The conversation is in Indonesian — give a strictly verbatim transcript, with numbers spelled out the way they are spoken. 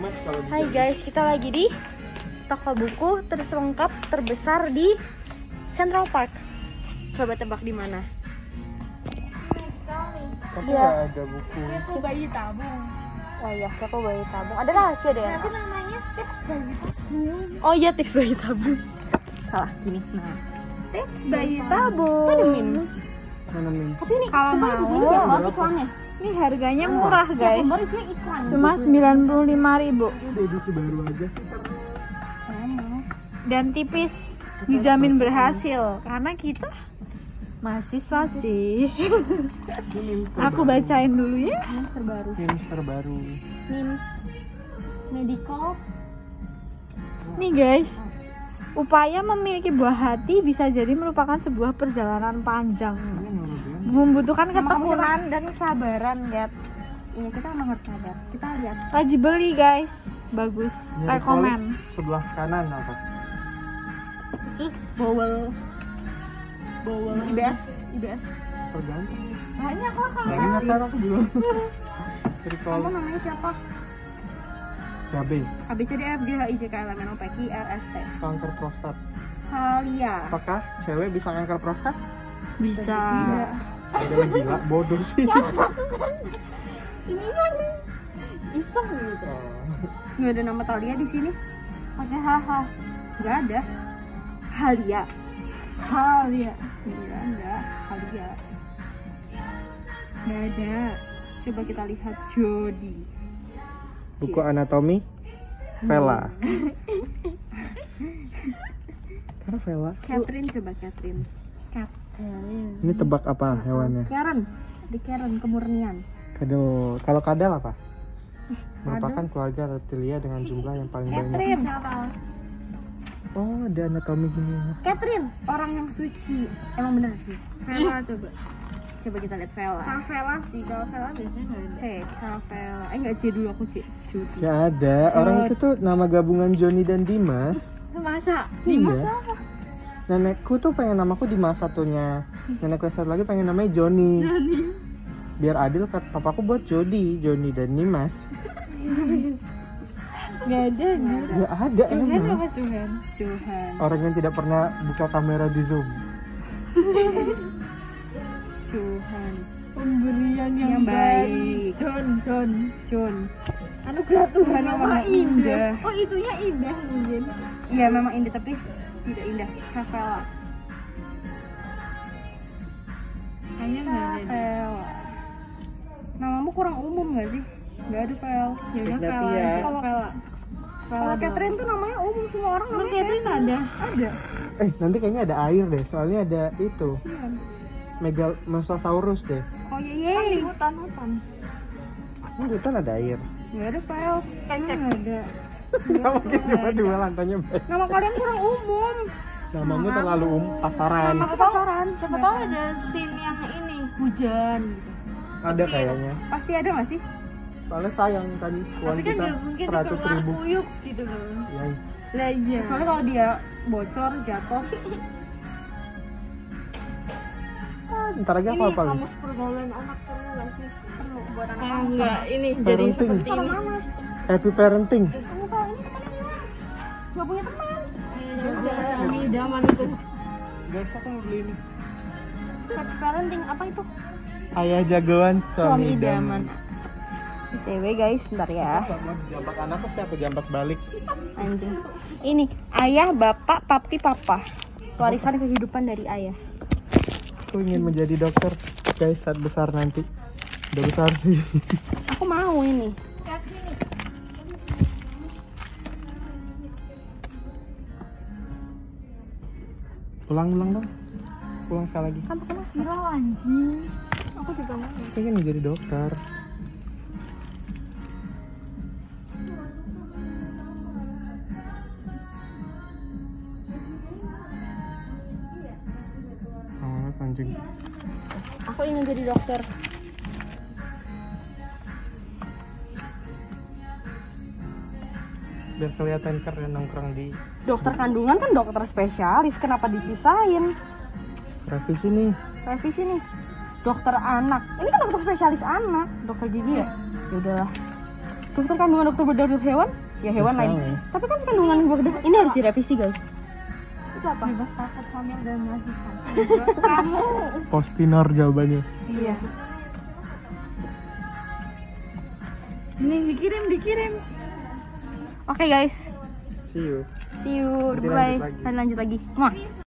much kalau Hai guys, kita lagi di toko buku terlengkap terbesar di Central Park. Coba tebak di mana? Tapi Iya. nggak ada buku. Toko bayi tabung. Oh iya, toko bayi tabung. Ada rahasia deh. Tapi namanya tips bayi tabung. Oh iya, tips bayi tabung. Salah gini. Nah, Tips bayi tabung. itu ada memes. Mana nih? Tapi ini Kalau sebenarnya mau, begini banget berapa? iklannya. Ini harganya murah guys. Sumber isinya iklan. Cuma sembilan puluh lima ribu. Udah edisi baru aja sih. Dan tipis. Dijamin berhasil. Karena kita mahasiswa sih. Ini memes Aku terbaru. bacain dulu ya. Memes terbaru. Memes terbaru. Memes medical. Nih guys. Upaya memiliki buah hati bisa jadi merupakan sebuah perjalanan panjang. Ini menurut dia. Membutuhkan Emang kamu ketekunan dan kesabaran, lihat. Iya, kita emang harus sabar. Kita lihat. Wajib beli guys. Bagus. Nyari Rekomen. polik sebelah kanan apa? Khusus bowel bowel I B S I B S Tergantung. banyak lah kalau Banyak kan aku bilang. Jadi kamu kalau namanya siapa? cabai, A B C D E F G H I J K L M N O P Q R S T kanker prostat. Halia. Apakah cewek bisa kanker prostat? Bisa. Ada yang gila, bodoh sih. Ini kan iseng gitu. Oh. Nggak ada nama Thalia di sini. Pakai haha. Nggak ada. Halia. Halia. Nggak ada. Halia. Nggak ada. Coba kita lihat Jody. Buku anatomi Vela. Karena Vela. Catherine, coba Catherine. Catherine. Ini tebak apa hewannya? Karen. Di Karen kemurnian. Kadal. Kalau kadal apa? Merupakan keluarga reptilia dengan jumlah yang paling banyak. Catherine. Oh, ada anatomi gini. Catherine, orang yang suci. Emang bener sih. Vela coba. Coba kita lihat Vela. Sama Vela sih. Kalau Vela biasanya nggak ada. Cek sama Vela. Eh nggak C dulu aku C. Jody. Ya ada. Orang itu tuh nama gabungan Joni dan Dimas. Masa? Iya. Nenekku tuh pengen namaku Dimas satunya. Nenekku yang satu lagi pengen namanya Joni. Biar adil, kata papaku buat Jody, Joni dan Dimas. Nggak ada. Nggak ada. Ya ada Tuhan emang. apa Tuhan? Johan. Orang yang tidak pernah buka kamera di Zoom. Johan. Pemberian yang, Yang baik. John, John. John. Anugerah Tuhan yang maha indah. Oh itunya indah mungkin. Iya memang indah tapi tidak indah. Chavela. Kayaknya nggak ada. Chavela. Namamu kurang umum nggak sih? Nggak ada Vel. Ya udah Berarti Vela. ya. Kalau Vela. Kalau Catherine tuh namanya umum, semua orang Emang namanya Catherine ada? Ada. Eh, nanti kayaknya ada air deh. Soalnya ada itu. Megal Mosasaurus deh. Oh Kan iya di iya. hutan hutan. Ini di hutan ada air. Nggak ada Vel. Kecek. Nggak ada. Nggak mungkin cuma dua lantainya baca. Nama kalian kurang umum. Namamu terlalu um pasaran. Nama pasaran. Siapa tahu ada scene yang ini hujan gitu. Ada kayaknya. Pasti ada nggak sih? Soalnya sayang tadi uang Tapi kan kita nggak mungkin seratus keluar ribu. kuyuk gitu loh. Ya, Lah iya. Soalnya kalau dia bocor, jatuh. ah, ntar lagi apa apa nih? kamus pergaulan anak perlu nggak sih? Perlu buat anak. Ah, enggak, ini jadi Parenting. seperti ini. Happy parenting. Kamu kalau ini temennya nggak punya teman. Juga suami idaman itu. Guys, aku mau beli ini. Happy parenting apa itu? Ayah jagoan Suami suami idaman. idaman. B T W guys, bentar ya. Aku mau dijambak anakku sih, aku jambak balik. Anjing. Ini ayah, bapak, papi, papa. Warisan kehidupan dari ayah. Aku ingin menjadi dokter guys saat besar nanti. Udah besar sih. Aku mau ini. Pulang-pulang dong. Pulang sekali lagi. Kan pakai masker. Silau anjing. Aku juga mau. Aku ingin menjadi dokter. Oh, anjing. Aku ingin jadi dokter. Biar kelihatan keren nongkrong di Dokter kandungan kan dokter spesialis, kenapa dipisahin? revisi nih. Revisi nih. Dokter anak. Ini kan dokter spesialis anak, dokter gigi ya? Ya udahlah. dokter kandungan dokter bedah dokter hewan ya hewan lain. Spesial, ya. Tapi kan kandungan gua bedah ini harus direvisi guys. Itu apa? Bebas takut hamil dan melahirkan. Kamu. Postinor jawabannya. Iya. Ini dikirim, dikirim. Oke guys, See you. see you, Nanti bye. lanjut lagi. Dan lanjut lagi. Muah.